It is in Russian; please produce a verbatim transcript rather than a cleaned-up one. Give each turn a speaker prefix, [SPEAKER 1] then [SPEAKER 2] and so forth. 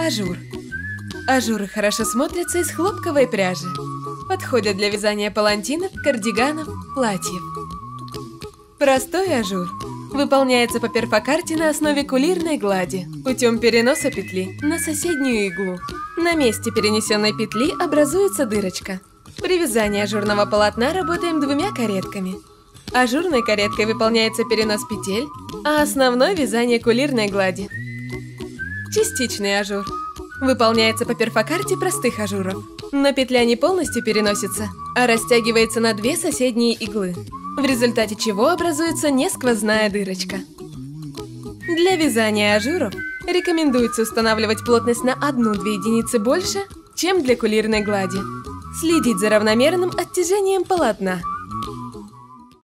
[SPEAKER 1] Ажур. Ажуры хорошо смотрятся из хлопковой пряжи. Подходят для вязания палантинов, кардиганов, платьев. Простой ажур выполняется по перфокарте на основе кулирной глади путем переноса петли на соседнюю иглу. На месте перенесенной петли образуется дырочка. При вязании ажурного полотна работаем двумя каретками. Ажурной кареткой выполняется перенос петель, а основной – вязание кулирной глади. Частичный ажур выполняется по перфокарте простых ажуров, но петля не полностью переносится, а растягивается на две соседние иглы, в результате чего образуется несквозная дырочка. Для вязания ажуров рекомендуется устанавливать плотность на одну-две единицы больше, чем для кулирной глади. Следить за равномерным оттяжением полотна.